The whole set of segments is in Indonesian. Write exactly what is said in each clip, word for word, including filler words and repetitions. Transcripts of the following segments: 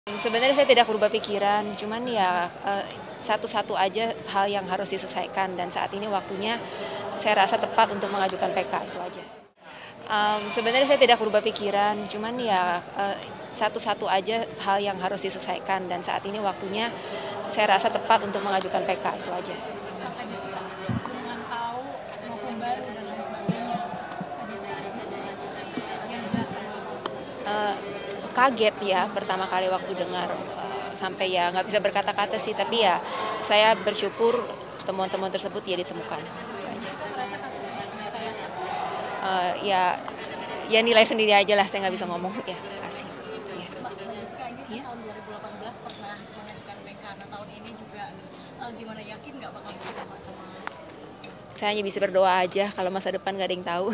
Sebenarnya saya tidak berubah pikiran, cuman ya eh, satu-satu aja hal yang harus diselesaikan dan saat ini waktunya saya rasa tepat untuk mengajukan P K, itu aja. Um, sebenarnya saya tidak berubah pikiran, cuman ya eh, satu-satu aja hal yang harus diselesaikan dan saat ini waktunya saya rasa tepat untuk mengajukan P K, itu aja. Apa aja sih Pak? Dengan tahu maupun baru dan lain sebagainya. Ada saya yang dijelaskan Bapak. Eh, kaget ya pertama kali waktu dengar eh, sampai ya nggak bisa berkata-kata sih, tapi ya saya bersyukur temuan-temuan tersebut ya ditemukan. Itu aja. Kita merasa kasusnya rekayasa. Eh, ya ya nilai sendiri aja lah, saya nggak bisa ngomong ya. Kasih. Ya. Mbak Jessica ini kan Ya. tahun dua ribu delapan belas pernah mengajukan P K. Nah tahun ini juga eh, gimana, yakin nggak bakal diterima sama? Saya hanya bisa berdoa aja, kalau masa depan nggak ada yang tahu.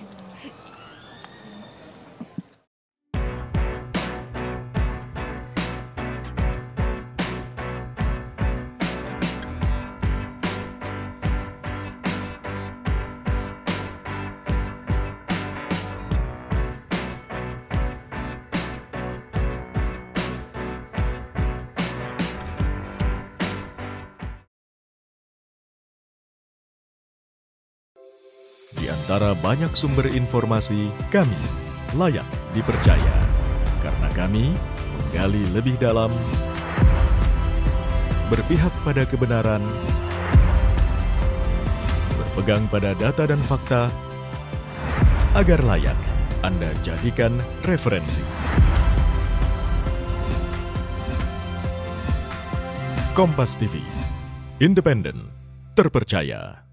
Di antara banyak sumber informasi, kami layak dipercaya. Karena kami menggali lebih dalam, berpihak pada kebenaran, berpegang pada data dan fakta, agar layak Anda jadikan referensi. Kompas T V, independen, terpercaya.